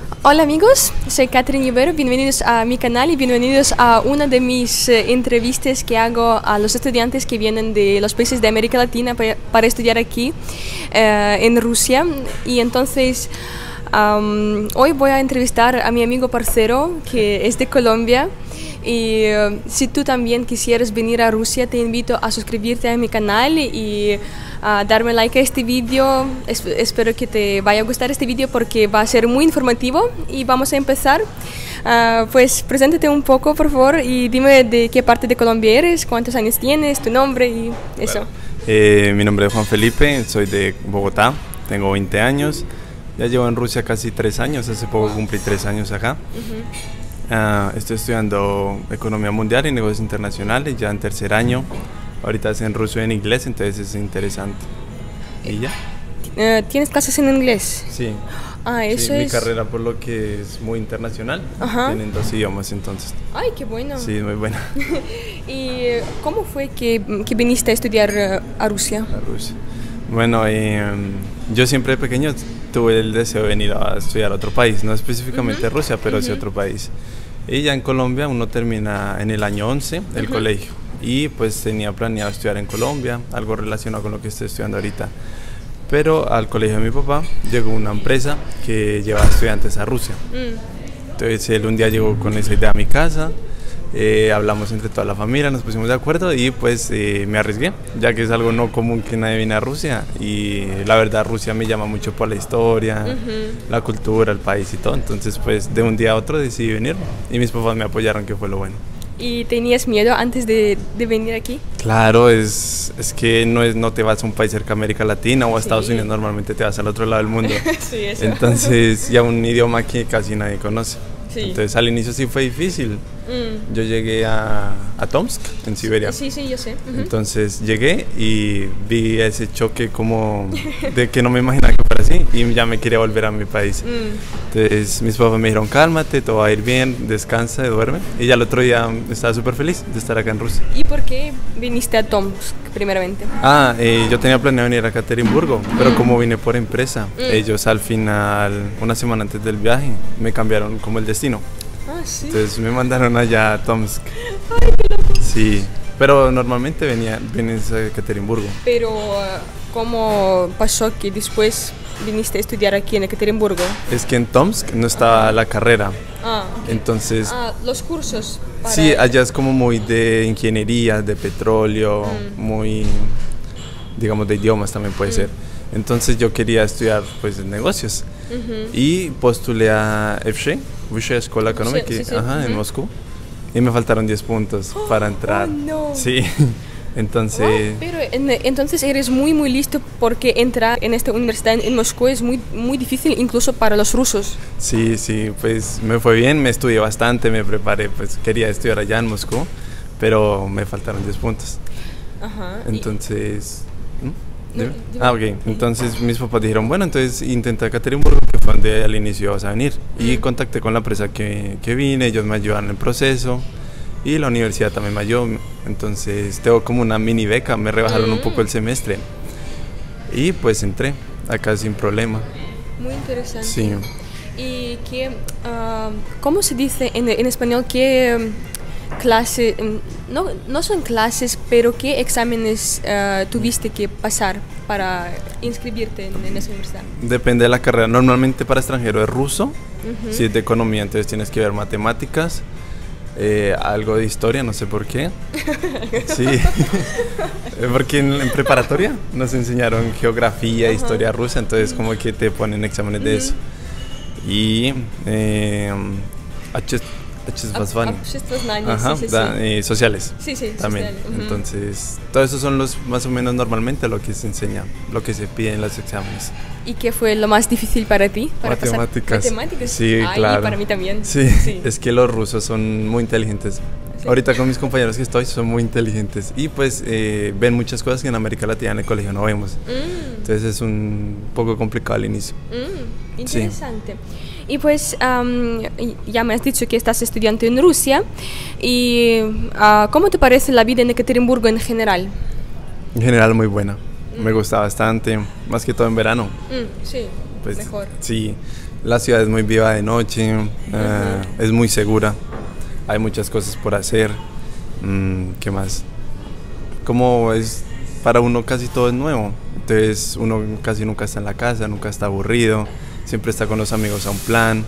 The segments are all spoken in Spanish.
Hola amigos, soy Catherine Ibero, bienvenidos a mi canal y bienvenidos a una de mis entrevistas que hago a los estudiantes que vienen de los países de América Latina para estudiar aquí en Rusia. Y entonces hoy voy a entrevistar a mi amigo parcero que es de Colombia. Y si tú también quisieras venir a Rusia, te invito a suscribirte a mi canal y a darme like a este vídeo. Espero que te vaya a gustar este vídeo porque va a ser muy informativo y vamos a empezar. Pues preséntate un poco, por favor, y dime de qué parte de Colombia eres, cuántos años tienes, tu nombre y eso. Mi nombre es Juan Felipe, soy de Bogotá, tengo 20 años, ya llevo en Rusia casi 3 años, hace poco cumplí 3 años acá. Estoy estudiando Economía Mundial y Negocios Internacionales, ya en tercer año. Ahorita es en ruso y en inglés, entonces es interesante. ¿Y ya? ¿Tienes clases en inglés? Sí. Eso sí, es... mi carrera por lo que es muy internacional. Tienen 2 idiomas entonces. Ay, qué bueno. Sí, muy buena. ¿Y cómo fue que viniste a estudiar a Rusia? A Rusia. Bueno, yo siempre de pequeño tuve el deseo de venir a estudiar a otro país, no específicamente Rusia, pero sí otro país. Y ya en Colombia uno termina en el año 11 el colegio y pues tenía planeado estudiar en Colombia, algo relacionado con lo que estoy estudiando ahorita. Pero al colegio de mi papá llegó una empresa que lleva estudiantes a Rusia. Entonces él un día llegó con esa idea a mi casa. Hablamos entre toda la familia, nos pusimos de acuerdo y pues me arriesgué, ya que es algo no común que nadie viene a Rusia y la verdad Rusia me llama mucho por la historia, la cultura, el país y todo, entonces pues de un día a otro decidí venir y mis papás me apoyaron, que fue lo bueno. ¿Y tenías miedo antes de venir aquí? Claro, es que no te vas a un país cerca de América Latina o a Estados Unidos, normalmente te vas al otro lado del mundo. Sí, eso. Entonces ya un idioma que casi nadie conoce. Sí. Entonces al inicio sí fue difícil. Yo llegué a Tomsk, en Siberia. Sí, yo sé. Entonces llegué y vi ese choque como de que no me imaginaba que fuera así y ya me quería volver a mi país. Entonces mis papás me dijeron, cálmate, todo va a ir bien, descansa y duerme. Y ya el otro día estaba súper feliz de estar acá en Rusia. ¿Y por qué viniste a Tomsk primeramente? Yo tenía planeado venir a Ekaterimburgo, pero como vine por empresa, ellos al final, una semana antes del viaje, me cambiaron como el destino. Sí. Entonces me mandaron allá a Tomsk. Ay, qué loco. Sí, pero normalmente vienes a Ekaterimburgo. Pero, ¿cómo pasó que después viniste a estudiar aquí en Ekaterimburgo? Es que en Tomsk no estaba la carrera. Okay. Entonces... los cursos. Sí, allá es como muy de ingeniería, de petróleo, muy, digamos, de idiomas también puede ser. Entonces yo quería estudiar pues negocios y postulé a FSHE, Vysshaya Shkola Ekonomika, en Moscú, y me faltaron 10 puntos para entrar. No. Sí, entonces... pero entonces eres muy listo porque entrar en esta universidad en Moscú es muy difícil incluso para los rusos. Sí, pues me fue bien, me estudié bastante, me preparé, pues quería estudiar allá en Moscú, pero me faltaron 10 puntos. Entonces... ok. Entonces mis papás dijeron, bueno, entonces intenta Ekaterimburgo, que fue donde al inicio vas a venir. Y contacté con la empresa que vine, ellos me ayudaron en el proceso y la universidad también me ayudó. Entonces tengo como una mini beca, me rebajaron un poco el semestre y pues entré acá sin problema. Muy interesante. Sí. ¿Y cómo se dice en español qué clase, no son clases, pero qué exámenes tuviste que pasar para inscribirte en esa universidad? Depende de la carrera. Normalmente para extranjero es ruso, si es de economía entonces tienes que ver matemáticas, algo de historia, no sé por qué. Sí, porque en preparatoria nos enseñaron geografía, historia rusa, entonces como que te ponen exámenes de eso. Y sociales. Sí, también. Sociales. Entonces, todo eso son los más o menos normalmente lo que se enseña, lo que se pide en los exámenes. ¿Y qué fue lo más difícil para ti? Matemáticas. Matemáticas. Sí, claro. Y para mí también. Sí, es que los rusos son muy inteligentes. Ahorita con mis compañeros que estoy son muy inteligentes y pues ven muchas cosas que en América Latina en el colegio no vemos. Entonces es un poco complicado al inicio. Interesante. Sí. Y pues ya me has dicho que estás estudiando en Rusia y ¿cómo te parece la vida en Ekaterimburgo en general? En general muy buena, me gusta bastante, más que todo en verano. Sí, pues, mejor. Sí, La ciudad es muy viva de noche, es muy segura, hay muchas cosas por hacer. ¿Qué más? Como es para uno casi todo es nuevo, entonces uno casi nunca está en la casa, nunca está aburrido, siempre está con los amigos a un plan.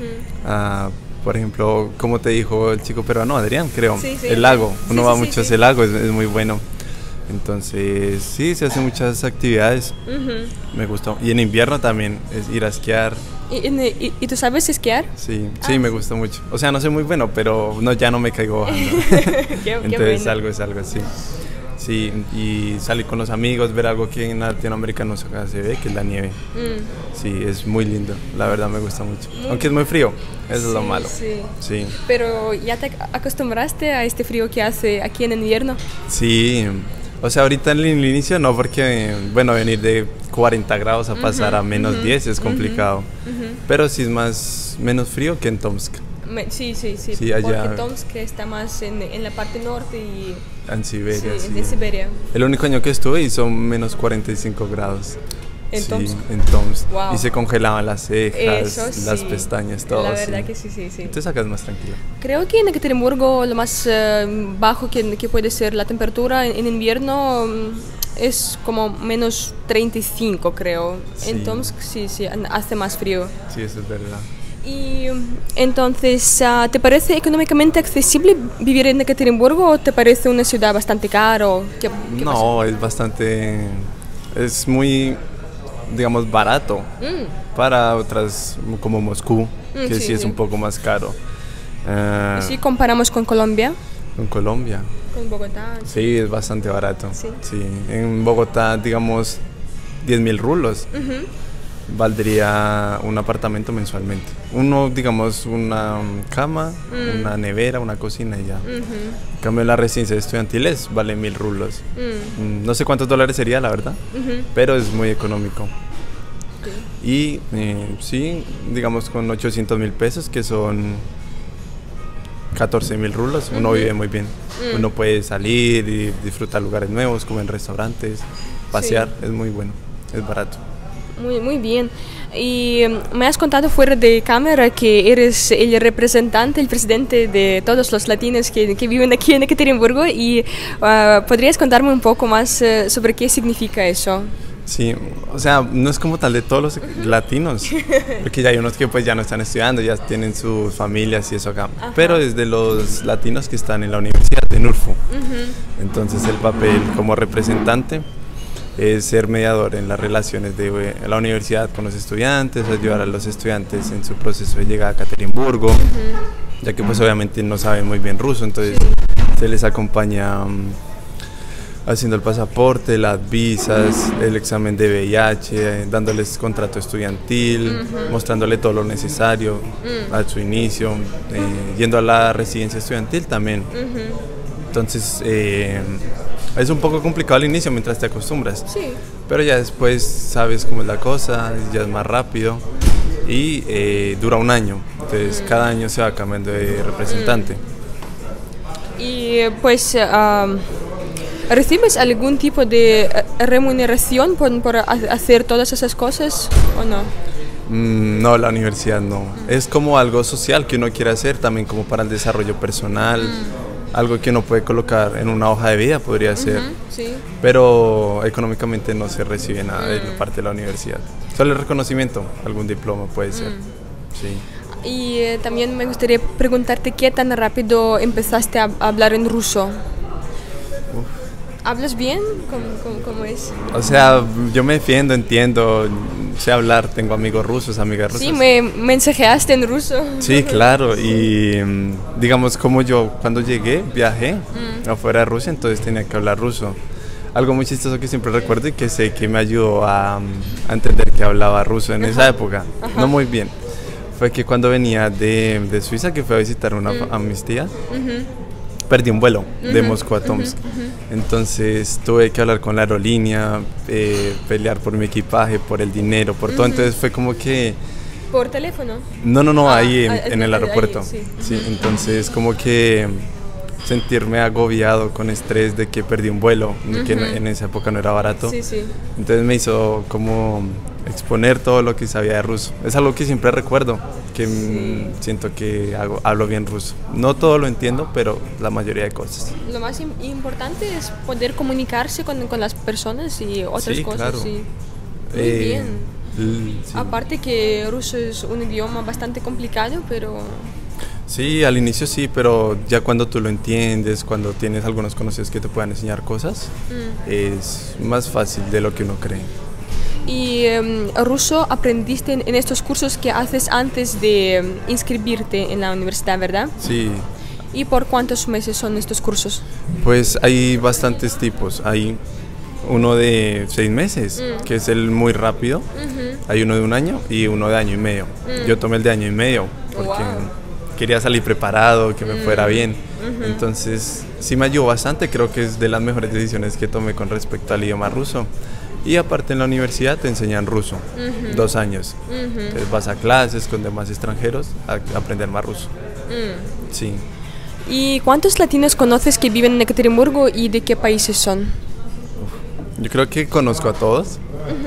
Por ejemplo, como te dijo el chico peruano, Adrián, creo, Sí, sí. el lago, uno Sí, va sí, mucho a sí. ese lago, es muy bueno. Entonces, sí, se hacen muchas actividades, me gusta. Y en invierno también es ir a esquiar. ¿Y tú sabes esquiar? Sí, sí, me gusta mucho. O sea, no soy muy bueno, pero no, ya no me caigo bajando. Qué Entonces bueno. es algo así. Sí, y salir con los amigos, ver algo que en Latinoamérica no se ve, que es la nieve. Sí, es muy lindo, la verdad me gusta mucho. Aunque es muy frío, eso es lo malo. Sí. Sí, Pero ¿ya te acostumbraste a este frío que hace aquí en invierno? sí. O sea, ahorita en el inicio no, porque, bueno, venir de 40 grados a pasar a menos 10 es complicado. Pero sí es menos frío que en Tomsk. Sí, Sí, allá. porque Tomsk está más en la parte norte y En Siberia, sí, sí. de Siberia. El único año que estuve y son menos 45 grados. ¿En Sí, Tomsk? en Tomsk. Wow. Y se congelaban las cejas, Eso sí. las pestañas, todo. La verdad sí. que sí. Entonces acá es más tranquilo. Creo que en Ekaterimburgo lo más bajo que puede ser la temperatura en invierno es como menos 35, creo. Sí. En Tomsk sí, hace más frío. Sí, eso es verdad. Y entonces, ¿te parece económicamente accesible vivir en Ekaterimburgo o te parece una ciudad bastante cara? ¿Qué pasa? No, es bastante, es muy, digamos, barato para otras como Moscú, que sí es un poco más caro. Si comparamos con Colombia, En Colombia, con Bogotá. sí, es bastante barato. Sí. Sí, en Bogotá, digamos, 10.000 rulos valdría un apartamento mensualmente. Uno, digamos, una cama, una nevera, una cocina y ya. En cambio, la residencia estudiantiles vale 1.000 rulos. No sé cuántos dólares sería, la verdad, pero es muy económico. Y sí, digamos con 800.000 pesos, que son 14.000 rulos, uno vive muy bien. Uno puede salir y disfrutar lugares nuevos, como en restaurantes, pasear, es muy bueno, es barato. Muy bien. Y me has contado fuera de cámara que eres el representante, el presidente de todos los latinos que viven aquí en Ekaterimburgo y ¿podrías contarme un poco más sobre qué significa eso? Sí, o sea, no es como tal de todos los latinos, porque ya hay unos que pues ya no están estudiando, ya tienen sus familias y eso acá, pero es de los latinos que están en la universidad de NURFU. Entonces el papel como representante es ser mediador en las relaciones de la universidad con los estudiantes, ayudar a los estudiantes en su proceso de llegada a Ekaterimburgo, ya que pues obviamente no saben muy bien ruso, entonces se les acompaña haciendo el pasaporte, las visas, el examen de VIH, dándoles contrato estudiantil, mostrándole todo lo necesario a su inicio, yendo a la residencia estudiantil también. Entonces es un poco complicado al inicio mientras te acostumbras, pero ya después sabes cómo es la cosa, ya es más rápido y dura un año, entonces cada año se va cambiando de representante. Y pues ¿recibes algún tipo de remuneración por hacer todas esas cosas o no? No, la universidad no. Es como algo social que uno quiere hacer, también como para el desarrollo personal, algo que uno puede colocar en una hoja de vida, podría ser. Sí. Pero económicamente no se recibe nada de parte de la universidad. Solo el reconocimiento, algún diploma puede ser. Sí. Y también me gustaría preguntarte qué tan rápido empezaste a hablar en ruso. ¿Hablas bien? ¿Cómo es? O sea, yo me defiendo, entiendo, sé hablar, tengo amigos rusos, amigas rusas. Sí, me mensajeaste en ruso. Sí, claro, y digamos como yo cuando llegué, viajé afuera de Rusia, entonces tenía que hablar ruso. Algo muy chistoso que siempre recuerdo y que sé que me ayudó a entender que hablaba ruso en esa época, no muy bien. Fue que cuando venía de Suiza, que fui a visitar a mis tías, perdí un vuelo de Moscú a Tomsk. Entonces tuve que hablar con la aerolínea, pelear por mi equipaje, por el dinero, por todo. Entonces fue como que... ¿Por teléfono? No, ahí en el aeropuerto. Ahí, sí. Sí, entonces como que sentirme agobiado con estrés de que perdí un vuelo, de que en esa época no era barato. Sí, sí. Entonces me hizo como exponer todo lo que sabía de ruso. Es algo que siempre recuerdo, que siento que hablo bien ruso. No todo lo entiendo, pero la mayoría de cosas. Lo más importante es poder comunicarse con las personas y otras cosas. Claro. Sí. Muy bien. Sí. Aparte que ruso es un idioma bastante complicado, pero... Sí, al inicio sí, pero ya cuando tú lo entiendes, cuando tienes algunos conocidos que te puedan enseñar cosas, es más fácil de lo que uno cree. ¿Y ruso aprendiste en estos cursos que haces antes de inscribirte en la universidad, verdad? Sí. ¿Y por cuántos meses son estos cursos? Pues hay bastantes tipos. Hay uno de 6 meses, que es el muy rápido. Hay uno de 1 año y uno de año y medio. Yo tomé el de año y medio porque quería salir preparado, que me fuera bien. Entonces sí me ayudó bastante, creo que es de las mejores decisiones que tomé con respecto al idioma ruso. Y aparte en la universidad te enseñan ruso, 2 años. Entonces vas a clases con demás extranjeros a aprender más ruso. Sí. ¿Y cuántos latinos conoces que viven en Ekaterimburgo y de qué países son? Yo creo que conozco a todos.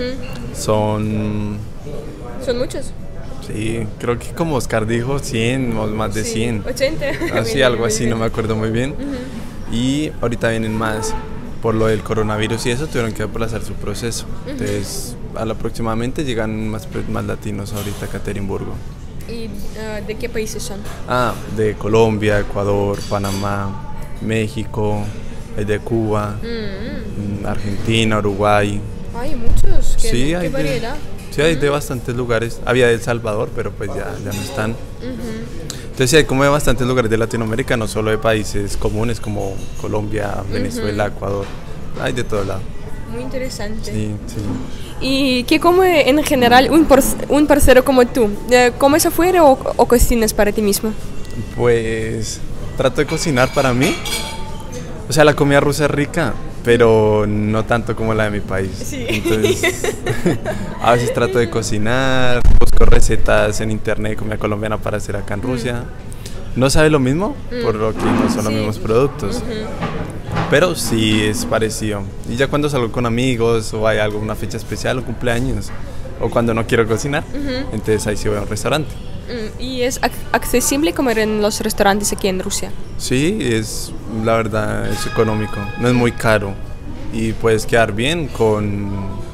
Son muchos. Sí, creo que como Oscar dijo, 100 o más de 100. 80. Así, algo así, no me acuerdo muy bien. Y ahorita vienen más. Por lo del coronavirus y eso tuvieron que aplazar su proceso. Entonces, aproximadamente llegan más latinos ahorita a Ekaterimburgo. ¿Y de qué países son? De Colombia, Ecuador, Panamá, México, de Cuba, Argentina, Uruguay. Hay muchos, Sí, qué variedad. Sí, hay de bastantes lugares. Había de El Salvador, pero pues ya no están. Entonces sí, hay como de bastantes lugares de Latinoamérica, no solo de países comunes como Colombia, Venezuela, Ecuador. Hay de todo lado. Muy interesante. Sí. ¿Y qué come en general un parcero como tú? ¿Comes afuera o cocinas para ti mismo? Pues trato de cocinar para mí. O sea, la comida rusa es rica, pero no tanto como la de mi país. Sí. Entonces, a veces trato de cocinar, busco recetas en internet de comida colombiana para hacer acá en Rusia. No sabe lo mismo, por lo que no son los mismos productos. Pero sí es parecido. Y ya cuando salgo con amigos o hay alguna fecha especial o cumpleaños, o cuando no quiero cocinar, entonces ahí sí voy a un restaurante. ¿Y es accesible comer en los restaurantes aquí en Rusia? Sí, la verdad es económico, no es muy caro y puedes quedar bien con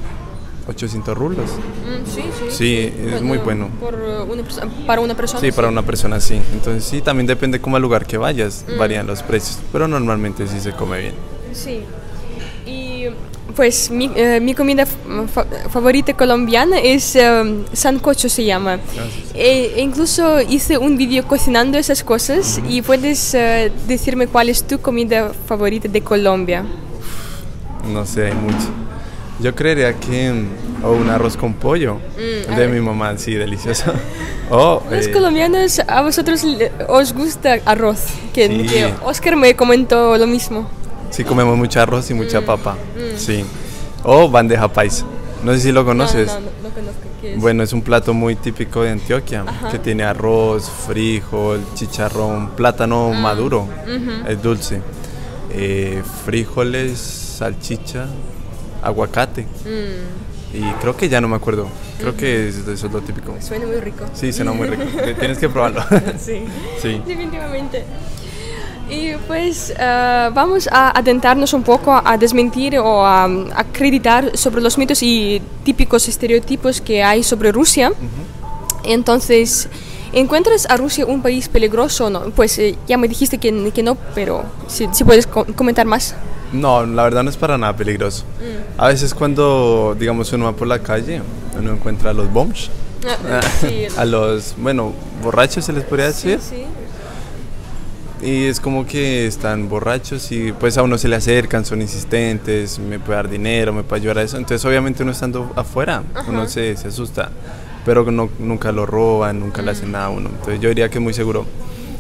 800 rublos. Sí, es muy bueno. ¿Para una persona? Sí, para una persona sí. Entonces sí, también depende como al lugar que vayas, varían los precios, pero normalmente sí se come bien. Sí. Y pues mi comida favorita colombiana es sancocho, se llama. Incluso hice un vídeo cocinando esas cosas y puedes decirme cuál es tu comida favorita de Colombia. No sé, hay mucho. Yo creería que un arroz con pollo de mi mamá, sí, delicioso. Los colombianos, a vosotros os gusta arroz, que Oscar me comentó lo mismo. Sí, comemos mucho arroz y mucha papa, sí. O bandeja paisa, no sé si lo conoces. No conozco. ¿Qué es? Bueno, es un plato muy típico de Antioquia, que tiene arroz, frijol, chicharrón, plátano maduro, es dulce, frijoles, salchicha, aguacate. Y creo que ya no me acuerdo, creo que eso es lo típico. Suena muy rico. Sí, suena muy rico, tienes que probarlo. Sí, definitivamente. Y pues vamos a adentrarnos un poco a desmentir o a acreditar sobre los mitos y típicos estereotipos que hay sobre Rusia. Entonces, ¿encuentras a Rusia un país peligroso o no? Pues ya me dijiste que no, pero si puedes comentar más. No, la verdad no es para nada peligroso. A veces cuando, digamos, uno va por la calle, uno encuentra a los bombs, a los, borrachos se les podría decir. Sí. Y es como que están borrachos y pues a uno se le acercan, son insistentes, me puede dar dinero, me puede ayudar a eso. Entonces obviamente uno estando afuera, uno se asusta, pero nunca lo roban, nunca le hacen nada a uno. Entonces yo diría que es muy seguro.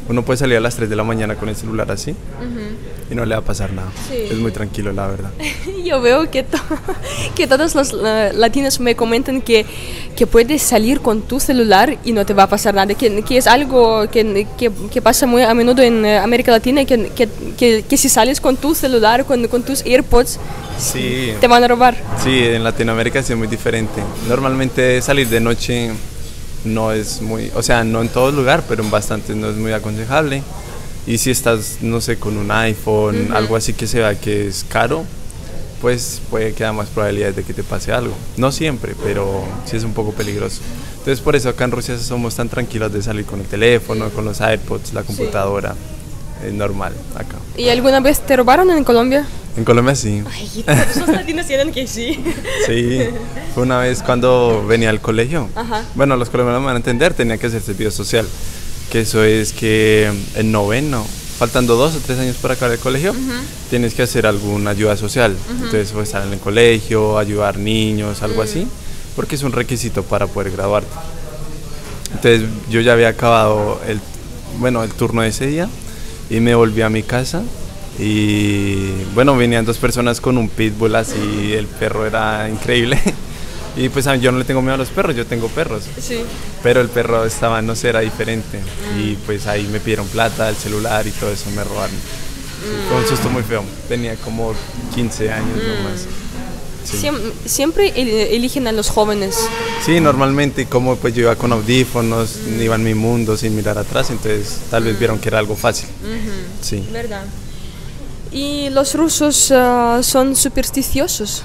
Uno puede salir a las 3 de la mañana con el celular así y no le va a pasar nada. Sí. Es muy tranquilo, la verdad. Yo veo que, que todos los latinos me comentan que puedes salir con tu celular y no te va a pasar nada, que es algo que pasa muy a menudo en América Latina, que si sales con tu celular, con tus AirPods, Sí. te van a robar. Sí, en Latinoamérica sí es muy diferente. Normalmente salir de noche no es muy, o sea, no en todo lugar, pero en bastantes no es muy aconsejable. Y si estás, no sé, con un iPhone, algo así que se vea que es caro, pues puede que haya más probabilidades de que te pase algo. No siempre, pero sí es un poco peligroso. Entonces por eso acá en Rusia somos tan tranquilos de salir con el teléfono, con los AirPods, la computadora. Es normal acá. ¿Y alguna vez te robaron en Colombia? En Colombia sí. Ay, todos los latinos tienen que sí. Sí, fue una vez cuando venía al colegio. Ajá. Bueno, los colombianos me van a entender, tenía que hacer servicio social. Que eso es que en noveno, faltando 2 o 3 años para acabar el colegio, tienes que hacer alguna ayuda social. Entonces, pues estar en el colegio, ayudar niños, algo así, porque es un requisito para poder graduarte. Entonces, yo ya había acabado el turno de ese día y me volví a mi casa. Y bueno, venían 2 personas con un pitbull así, el perro era increíble. Y pues yo no le tengo miedo a los perros, yo tengo perros. Sí. Pero el perro estaba, no sé, era diferente. Y pues ahí me pidieron plata, el celular y todo eso, me robaron. Fue un susto muy feo, tenía como 15 años nomás. Sí. Siempre eligen a los jóvenes. Sí, normalmente, como pues yo iba con audífonos, iba en mi mundo sin mirar atrás, entonces tal vez vieron que era algo fácil. Sí. ¿Verdad? ¿Y los rusos son supersticiosos?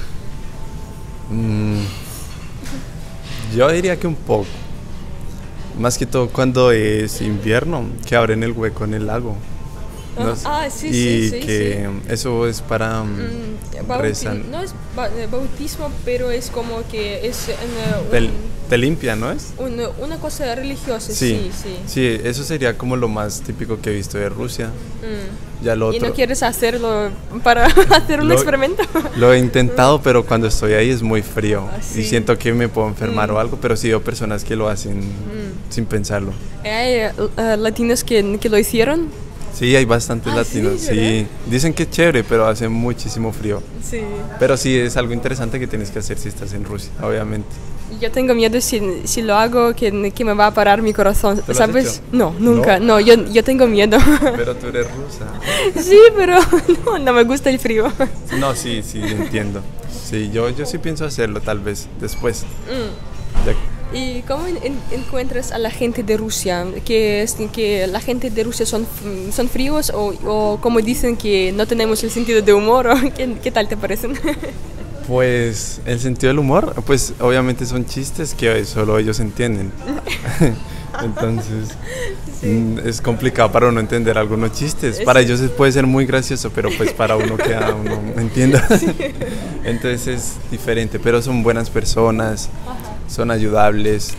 Yo diría que un poco. Más que todo cuando es invierno, que abren el hueco en el lago. Sí, y sí, que eso es para rezar. No es bautismo, pero es como que es te limpia, ¿no es? una cosa religiosa, Sí, sí. Sí, eso sería como lo más típico que he visto de Rusia. Ya lo ¿Y otro, no quieres hacerlo para hacer un experimento? Lo he intentado, pero cuando estoy ahí es muy frío Sí. y siento que me puedo enfermar o algo, pero sí veo personas que lo hacen sin pensarlo. ¿Hay latinos que lo hicieron? Sí, hay bastantes latinos, ¿sí? sí. Dicen que es chévere, pero hace muchísimo frío. Sí. Pero sí, es algo interesante que tienes que hacer si estás en Rusia, obviamente. Yo tengo miedo si lo hago que me va a parar mi corazón, ¿Te lo has ¿sabes? hecho? No, nunca. No, yo tengo miedo. Pero tú eres rusa. Sí, pero no me gusta el frío. No, sí, entiendo. Sí, yo sí pienso hacerlo tal vez después. Ya- ¿Y cómo encuentras a la gente de Rusia? ¿Que la gente de Rusia son fríos o como dicen que no tenemos el sentido de humor? ¿Qué tal te parecen? Pues el sentido del humor, pues obviamente son chistes que solo ellos entienden. Entonces es complicado para uno entender algunos chistes. Para ellos puede ser muy gracioso, pero pues para uno que uno entienda. Entonces es diferente, pero son buenas personas, son ayudables,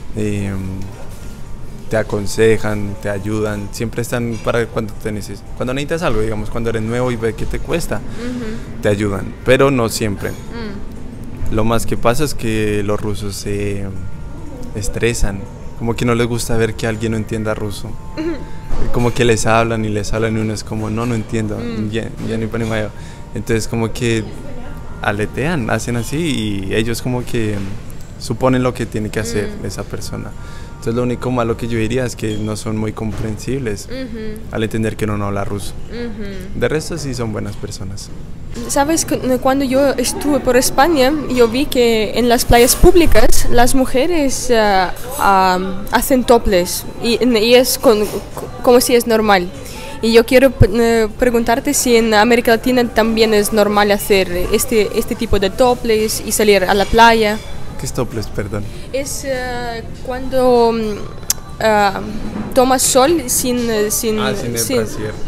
te aconsejan, te ayudan, siempre están para cuando cuando necesitas algo, digamos, cuando eres nuevo y ves que te cuesta, te ayudan, pero no siempre. Lo más que pasa es que los rusos se estresan, como que no les gusta ver que alguien no entienda ruso. Como que les hablan y uno es como, no entiendo, ya ni para ni mayo. Entonces como que aletean, hacen así y ellos como que suponen lo que tiene que hacer esa persona. Entonces lo único malo que yo diría es que no son muy comprensibles al entender que uno no habla ruso. De resto sí son buenas personas. ¿Sabes? Cuando yo estuve por España, yo vi que en las playas públicas las mujeres hacen topless y es como si es normal. Y yo quiero preguntarte si en América Latina también es normal hacer este tipo de topless y salir a la playa. ¿Qué es topless, perdón? Es cuando tomas sol sin el brasier.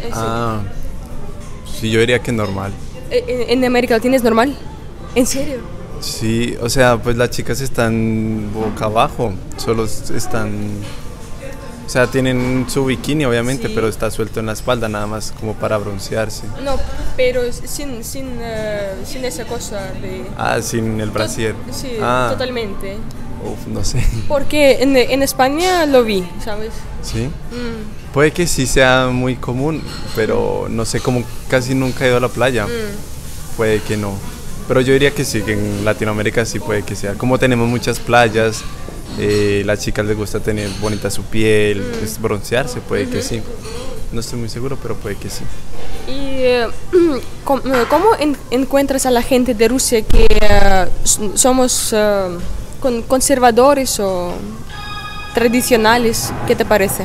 Sí, yo diría que es normal. ¿En América Latina es normal? ¿En serio? Sí, o sea, pues las chicas están boca abajo, solo están... O sea, tienen su bikini obviamente, pero está suelto en la espalda nada más como para broncearse. No, pero sin esa cosa de... sin el brasier. Sí, totalmente. Uf, no sé. Porque en España lo vi, ¿sabes? ¿Sí? Puede que sí sea muy común, pero no sé, como casi nunca he ido a la playa. Puede que no. Pero yo diría que sí, que en Latinoamérica sí puede que sea. Como tenemos muchas playas, las chicas les gusta tener bonita su piel, pues, broncearse, puede que sí. No estoy muy seguro, pero puede que sí. ¿Y cómo encuentras a la gente de Rusia que somos conservadores o tradicionales? ¿Qué te parece?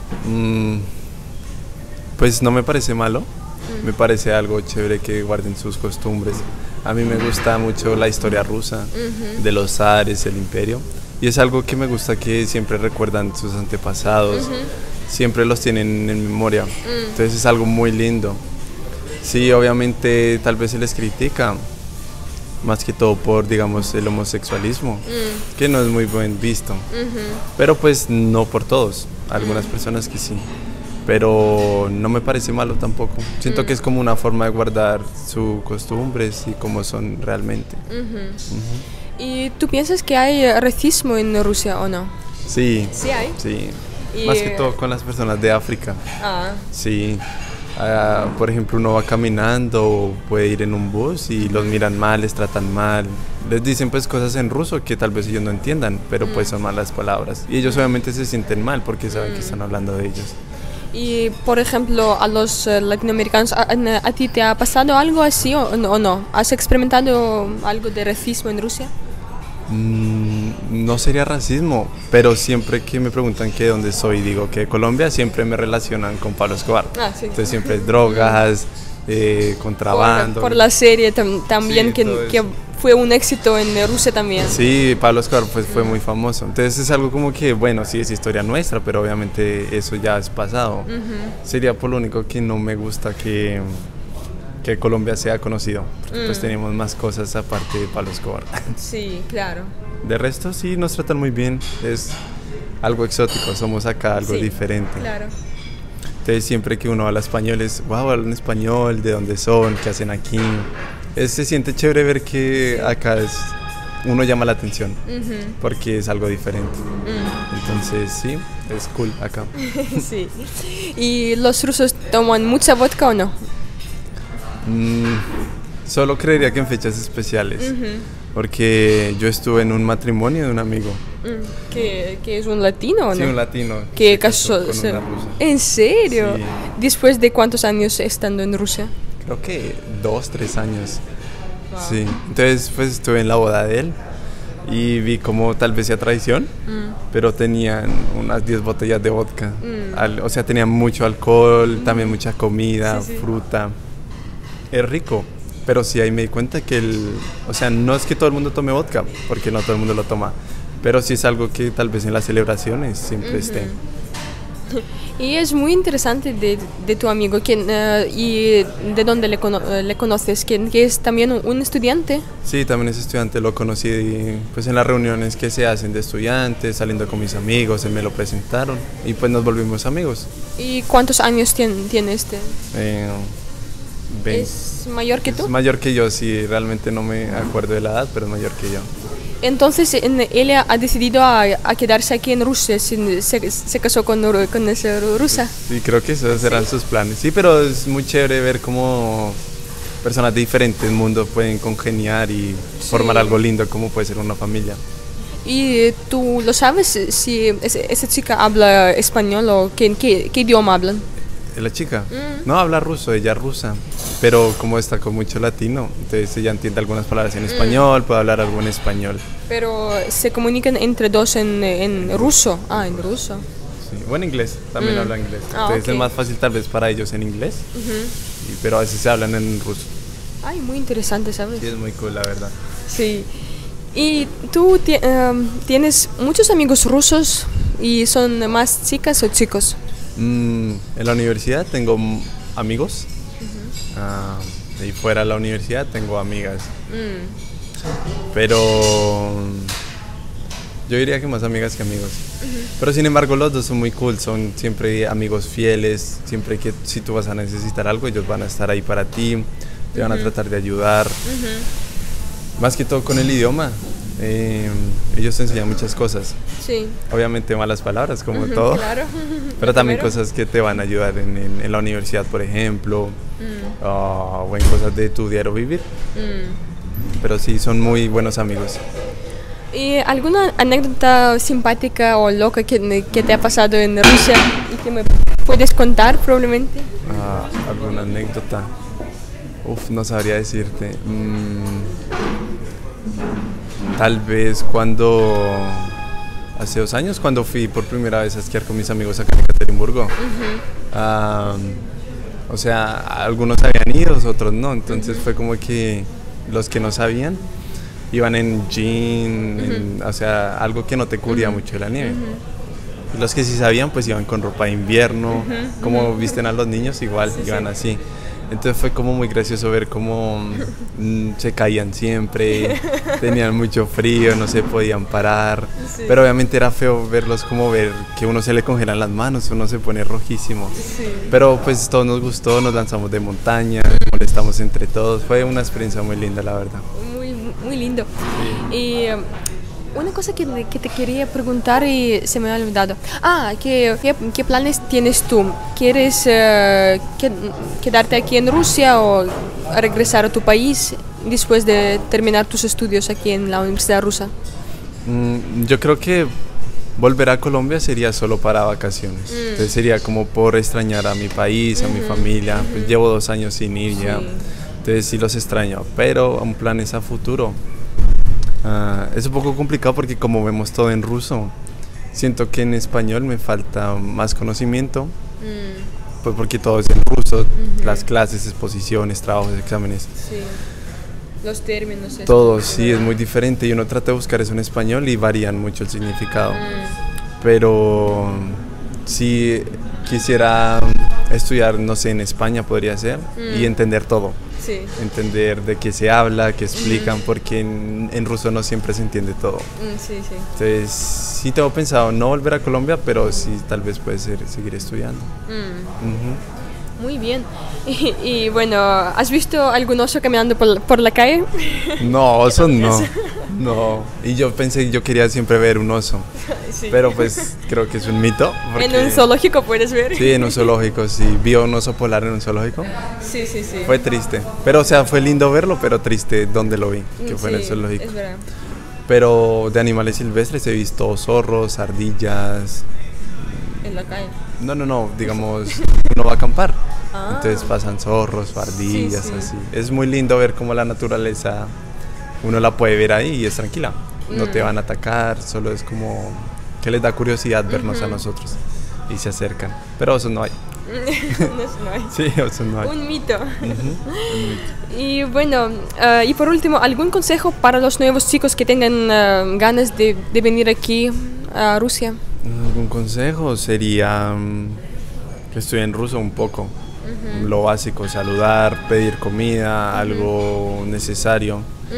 Pues no me parece malo, me parece algo chévere que guarden sus costumbres. A mí me gusta mucho la historia rusa, de los zares, el imperio, y es algo que me gusta que siempre recuerdan sus antepasados, siempre los tienen en memoria, entonces es algo muy lindo. Sí, obviamente tal vez se les critica, más que todo por, digamos, el homosexualismo, que no es muy buen visto, pero pues no por todos, algunas personas que sí. Pero no me parece malo tampoco. Siento que es como una forma de guardar sus costumbres y cómo son realmente. ¿Y tú piensas que hay racismo en Rusia o no? Sí. ¿Sí hay? Sí. Más que todo con las personas de África. Sí. Por ejemplo, uno va caminando o puede ir en un bus y los miran mal, les tratan mal. Les dicen pues cosas en ruso que tal vez ellos no entiendan, pero pues son malas palabras. Y ellos obviamente se sienten mal porque saben que están hablando de ellos. Y, por ejemplo, a los latinoamericanos, ¿a ti te ha pasado algo así o no? ¿Has experimentado algo de racismo en Rusia? No sería racismo, pero siempre que me preguntan que de dónde soy, digo que de Colombia, siempre me relacionan con Pablo Escobar. Sí. Entonces siempre drogas, contrabando. Por la serie también, Sí, que fue un éxito en Rusia también. Sí, Pablo Escobar pues, fue muy famoso. Entonces es algo como que, bueno, sí es historia nuestra, pero obviamente eso ya es pasado. Sería por lo único que no me gusta que Colombia sea conocido, porque pues tenemos más cosas aparte de Pablo Escobar. Sí, claro. De resto sí nos tratan muy bien, es algo exótico, somos acá algo diferente. Claro. Entonces siempre que uno habla español es, wow, hablan español, de dónde son, qué hacen aquí. Se siente chévere ver que acá uno llama la atención, porque es algo diferente. Entonces sí, es cool acá. Sí. ¿Y los rusos toman mucha vodka o no? Solo creería que en fechas especiales, porque yo estuve en un matrimonio de un amigo. ¿Que es un latino o no? Sí, un latino. Que casó con una rusa. ¿En serio? Sí. ¿Después de cuántos años estando en Rusia? Creo que 2, 3 años. Wow. Sí. Entonces pues estuve en la boda de él y vi como tal vez sea tradición, pero tenían unas 10 botellas de vodka. O sea, tenían mucho alcohol, también mucha comida, fruta. Es rico, pero sí ahí me di cuenta que o sea, no es que todo el mundo tome vodka, porque no todo el mundo lo toma, pero sí es algo que tal vez en las celebraciones siempre esté. Y es muy interesante de tu amigo, y de dónde le conoces, que es también un estudiante. Sí, también es estudiante, lo conocí pues en las reuniones que se hacen de estudiantes, saliendo con mis amigos, me lo presentaron y pues nos volvimos amigos. ¿Y cuántos años tiene este? 20. ¿Es mayor que tú? Es mayor que yo, sí, realmente no me acuerdo de la edad, pero es mayor que yo. Entonces él ha decidido a quedarse aquí en Rusia, se casó con esa rusa. Sí, creo que esos eran sus planes. Sí, pero es muy chévere ver cómo personas de diferentes mundos pueden congeniar y formar algo lindo, como puede ser una familia. ¿Y tú lo sabes si esa chica habla español o qué idioma hablan? ¿La chica? No, habla ruso, ella es rusa, pero como está con mucho latino, entonces ella entiende algunas palabras en español, puede hablar algo en español. Pero se comunican entre dos en ruso. En ruso. Sí, o en inglés, también habla inglés. Entonces es más fácil tal vez para ellos en inglés, pero a veces se hablan en ruso. Ay, muy interesante, ¿sabes? Sí, es muy cool, la verdad. Sí. ¿Y tú tienes muchos amigos rusos y son más chicas o chicos? En la universidad tengo amigos y fuera de la universidad tengo amigas, pero yo diría que más amigas que amigos. Pero sin embargo los dos son muy cool, son siempre amigos fieles, siempre que si tú vas a necesitar algo ellos van a estar ahí para ti, te van a tratar de ayudar. Más que todo con el idioma, ellos te enseñan muchas cosas. Sí. Obviamente malas palabras, como todo. Claro. Pero también cosas que te van a ayudar en la universidad, por ejemplo, o en cosas de tu diario vivir. Pero sí, son muy buenos amigos. ¿Y alguna anécdota simpática o loca que te ha pasado en Rusia y que me puedes contar probablemente? ¿Alguna anécdota? No sabría decirte. Tal vez hace 2 años, cuando fui por primera vez a esquiar con mis amigos acá en Ekaterimburgo. O sea, algunos habían ido, otros no. Entonces fue como que los que no sabían iban en jean, o sea, algo que no te cubría mucho de la nieve. Y los que sí sabían, pues iban con ropa de invierno, como visten a los niños, igual iban así. Entonces fue como muy gracioso ver cómo se caían siempre, tenían mucho frío, no se podían parar. Sí. Pero obviamente era feo verlos, como ver que uno se le congelan las manos, uno se pone rojísimo. Sí. Pero pues todo nos gustó, nos lanzamos de montaña, molestamos entre todos. Fue una experiencia muy linda, la verdad. Muy lindo. Sí. Y una cosa que te quería preguntar y se me ha olvidado. ¿Qué planes tienes tú? ¿Quieres quedarte aquí en Rusia o regresar a tu país después de terminar tus estudios aquí en la Universidad Rusa? Yo creo que volver a Colombia sería solo para vacaciones. Entonces sería como por extrañar a mi país, a mi familia. Pues llevo 2 años sin ir ya. Entonces sí los extraño, pero un plan es a futuro. Es un poco complicado porque como vemos todo en ruso, siento que en español me falta más conocimiento, pues porque todo es en ruso, las clases, exposiciones, trabajos, exámenes. Sí. Los términos. Todo, sí, es muy diferente y uno trata de buscar eso en español y varían mucho el significado. Pero si quisiera estudiar, no sé, en España podría ser y entender todo. Sí. Entender de qué se habla, qué explican, porque en ruso no siempre se entiende todo. Sí. Entonces, sí tengo pensado no volver a Colombia, pero sí tal vez puede ser seguir estudiando. Muy bien. Y bueno, ¿has visto algún oso caminando por la calle? No, oso no. No. Y yo quería siempre ver un oso. Sí. Pero pues creo que es un mito. ¿En un zoológico puedes ver? Sí, en un zoológico, sí. Vi un oso polar en un zoológico. Sí. Fue triste. Pero o sea, fue lindo verlo, pero triste donde lo vi, que fue en el zoológico. Es verdad. Pero de animales silvestres he visto zorros, ardillas. ¿En la calle? No, digamos, uno va a acampar. Entonces pasan zorros, ardillas, así. Es muy lindo ver cómo la naturaleza, uno la puede ver ahí y es tranquila. No te van a atacar, solo es como que les da curiosidad vernos a nosotros y se acercan. Pero osos no hay. No hay. Sí, osos no hay. Un mito. Y bueno, y por último, ¿algún consejo para los nuevos chicos que tengan ganas de venir aquí a Rusia? Algún consejo sería que estudien ruso un poco. Lo básico, saludar, pedir comida, algo necesario.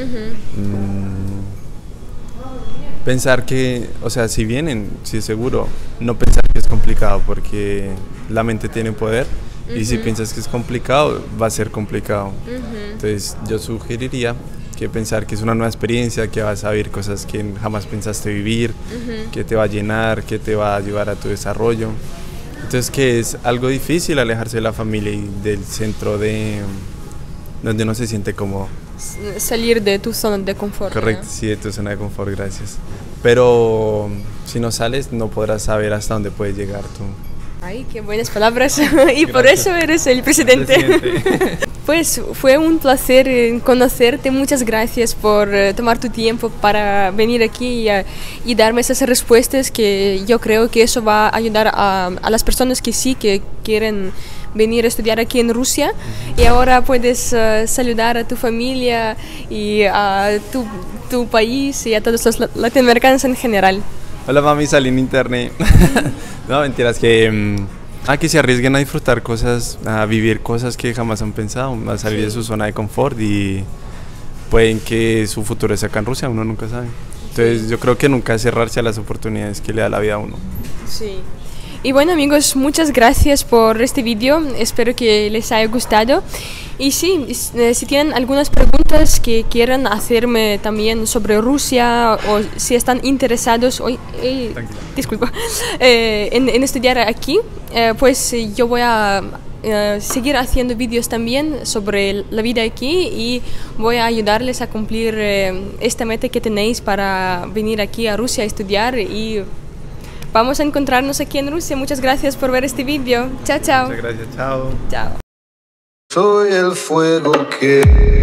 Pensar que, o sea, si vienen, si es seguro, no pensar que es complicado porque la mente tiene poder y si piensas que es complicado, va a ser complicado. Entonces yo sugeriría que pensar que es una nueva experiencia, que vas a vivir cosas que jamás pensaste vivir, que te va a llenar, que te va a ayudar a tu desarrollo. Entonces que es algo difícil alejarse de la familia y del centro de donde uno se siente cómodo. Salir de tu zona de confort. Correcto, sí, de tu zona de confort, gracias. Pero si no sales no podrás saber hasta dónde puedes llegar tú. Ay, qué buenas palabras. Y por eso eres el presidente. Pues fue un placer conocerte. Muchas gracias por tomar tu tiempo para venir aquí y darme esas respuestas que yo creo que eso va a ayudar a las personas que quieren venir a estudiar aquí en Rusia. Y ahora puedes saludar a tu familia y a tu país y a todos los latinoamericanos en general. Hola mami, salí en internet. No, mentiras, que se arriesguen a disfrutar cosas, a vivir cosas que jamás han pensado, a salir de su zona de confort y pueden que su futuro sea acá en Rusia, uno nunca sabe. Entonces yo creo que nunca cerrarse a las oportunidades que le da la vida a uno. Sí. Y bueno amigos, muchas gracias por este vídeo, espero que les haya gustado Y sí, si tienen algunas preguntas que quieran hacerme también sobre Rusia o si están interesados disculpa, en estudiar aquí, pues yo voy a seguir haciendo vídeos también sobre la vida aquí y voy a ayudarles a cumplir esta meta que tenéis para venir aquí a Rusia a estudiar y vamos a encontrarnos aquí en Rusia. Muchas gracias por ver este vídeo. Chao, chao. Muchas gracias, chao. Chao. Soy el fuego que